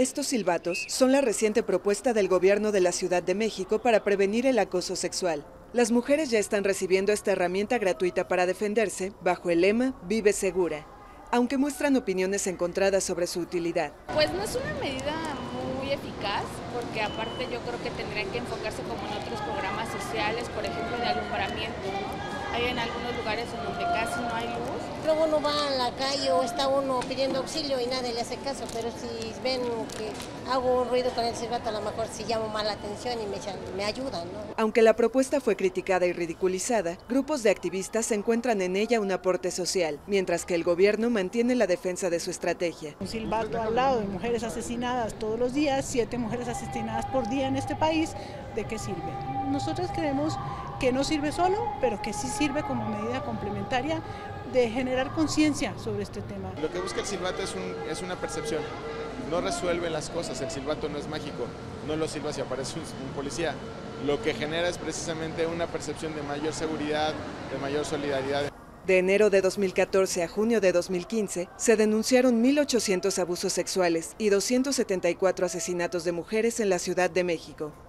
Estos silbatos son la reciente propuesta del gobierno de la Ciudad de México para prevenir el acoso sexual. Las mujeres ya están recibiendo esta herramienta gratuita para defenderse bajo el lema Vive Segura, aunque muestran opiniones encontradas sobre su utilidad. Pues no es una medida muy eficaz, porque aparte yo creo que tendrían que enfocarse como en otros programas sociales, por ejemplo de alumbramiento, ¿no? Hay en algunos lugares en donde casi no hay luz. Luego uno va a la calle o está uno pidiendo auxilio y nadie le hace caso, pero si ven que hago un ruido con el silbato, a lo mejor sí llamo más la atención y me ayudan, ¿no? Aunque la propuesta fue criticada y ridiculizada, grupos de activistas encuentran en ella un aporte social, mientras que el gobierno mantiene la defensa de su estrategia. Un silbato al lado de mujeres asesinadas todos los días, 7 mujeres asesinadas por día en este país, ¿de qué sirve? Nosotros creemos que no sirve solo, pero que sí sirve como medida complementaria de generar conciencia sobre este tema. Lo que busca el silbato es una percepción, no resuelve las cosas, el silbato no es mágico, no lo silba si aparece un policía. Lo que genera es precisamente una percepción de mayor seguridad, de mayor solidaridad. De enero de 2014 a junio de 2015, se denunciaron 1.800 abusos sexuales y 274 asesinatos de mujeres en la Ciudad de México.